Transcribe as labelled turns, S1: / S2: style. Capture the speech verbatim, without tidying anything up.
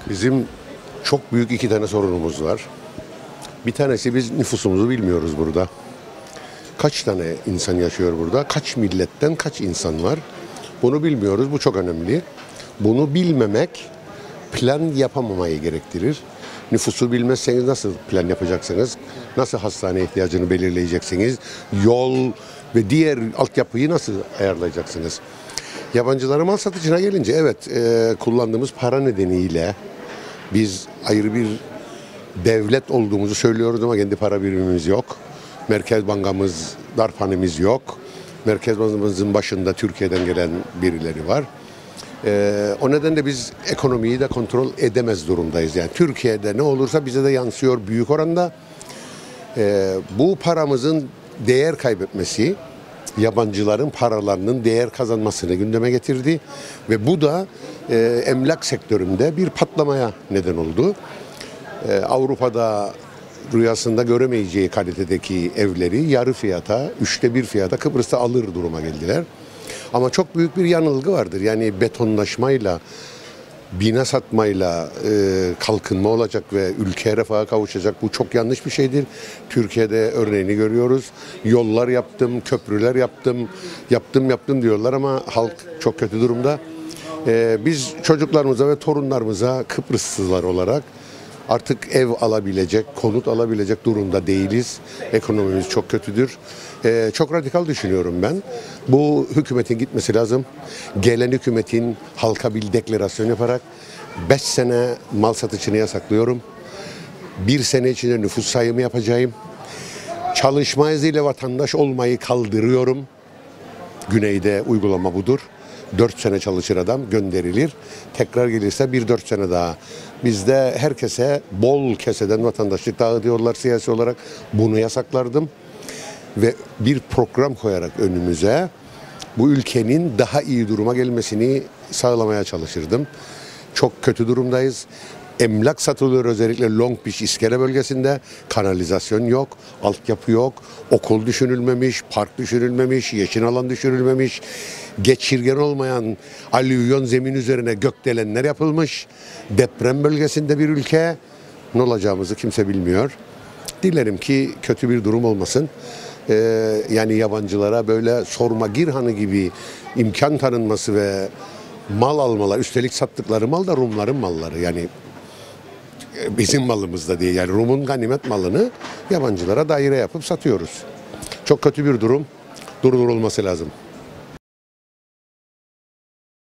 S1: Bizim çok büyük iki tane sorunumuz var. Bir tanesi biz nüfusumuzu bilmiyoruz burada. Kaç tane insan yaşıyor burada? Kaç milletten kaç insan var? Bunu bilmiyoruz. Bu çok önemli. Bunu bilmemek plan yapamamayı gerektirir. Nüfusu bilmezseniz nasıl plan yapacaksınız? Nasıl hastane ihtiyacını belirleyeceksiniz? Yol ve diğer altyapıyı nasıl ayarlayacaksınız? Yabancılara mal satışına gelince evet e, kullandığımız para nedeniyle biz ayrı bir devlet olduğumuzu söylüyoruz ama kendi para birimimiz yok. Merkez Bankamız, darphanemiz yok. Merkez Bankamızın başında Türkiye'den gelen birileri var. Ee, o nedenle biz ekonomiyi de kontrol edemez durumdayız. Yani Türkiye'de ne olursa bize de yansıyor büyük oranda. Ee, bu paramızın değer kaybetmesi, yabancıların paralarının değer kazanmasını gündeme getirdi. Ve bu da e, emlak sektöründe bir patlamaya neden oldu. Ee, Avrupa'da rüyasında göremeyeceği kalitedeki evleri yarı fiyata, üçte bir fiyata Kıbrıs'ta alır duruma geldiler. Ama çok büyük bir yanılgı vardır. Yani betonlaşmayla, bina satmayla e, kalkınma olacak ve ülke refaha kavuşacak. Bu çok yanlış bir şeydir. Türkiye'de örneğini görüyoruz. Yollar yaptım, köprüler yaptım, yaptım yaptım diyorlar ama halk çok kötü durumda. E, biz çocuklarımıza ve torunlarımıza Kıbrıslılar olarak artık ev alabilecek, konut alabilecek durumda değiliz. Ekonomimiz çok kötüdür. Ee, çok radikal düşünüyorum ben. Bu hükümetin gitmesi lazım. Gelen hükümetin halka bir deklarasyon yaparak beş sene mal satışını yasaklıyorum. Bir sene içinde nüfus sayımı yapacağım. Çalışma iziyle vatandaş olmayı kaldırıyorum. Güneyde uygulama budur. Dört sene çalışır adam gönderilir. Tekrar gelirse bir dört sene daha. Bizde herkese bol keseden vatandaşlık dağıtıyorlar siyasi olarak. Bunu yasaklardım. Ve bir program koyarak önümüze bu ülkenin daha iyi duruma gelmesini sağlamaya çalışırdım. Çok kötü durumdayız. Emlak satılıyor özellikle Long Beach İskele bölgesinde. Kanalizasyon yok, altyapı yok, okul düşünülmemiş, park düşünülmemiş, yeşil alan düşünülmemiş. Geçirgen olmayan alüvyon zemin üzerine gökdelenler yapılmış. Deprem bölgesinde bir ülke. Ne olacağımızı kimse bilmiyor. Dilerim ki kötü bir durum olmasın. Ee, yani yabancılara böyle sorma Girhan'ı gibi imkan tanınması ve mal almalar, üstelik sattıkları mal da Rumların malları. Yani bizim malımız da değil. Yani Rum'un ganimet malını yabancılara daire yapıp satıyoruz. Çok kötü bir durum. Durdurulması lazım.